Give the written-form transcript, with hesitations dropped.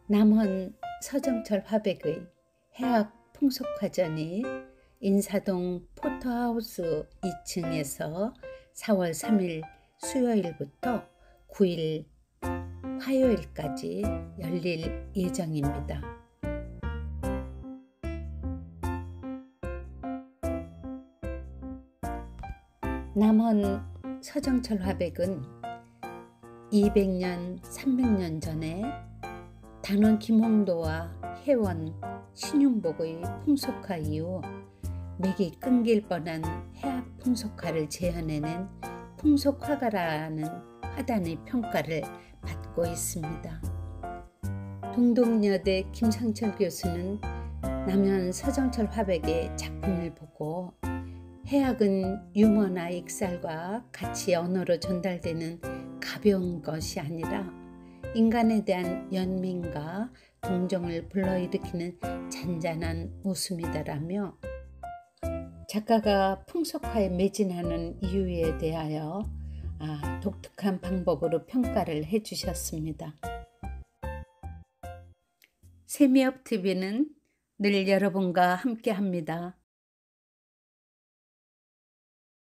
남원 서정철 화백의 해학 풍속화전이 인사동 포터하우스 2층에서 4월 3일 수요일부터 9일 화요일까지 열릴 예정입니다. 남원 서정철 화백은 200년, 300년 전에 단원 김홍도와 혜원, 신윤복의 풍속화 이후 맥이 끊길 뻔한 해학 풍속화를 재현해낸 풍속화가라는 화단의 평가를 받고 있습니다. 동덕여대 김상철 교수는 남원 서정철 화백의 작품을 보고 해학은 유머나 익살과 같이 언어로 전달되는 가벼운 것이 아니라 인간에 대한 연민과 동정을 불러일으키는 잔잔한 웃음이다라며 작가가 풍속화에 매진하는 이유에 대하여 독특한 방법으로 평가를 해주셨습니다. 세미업TV는 늘 여러분과 함께합니다.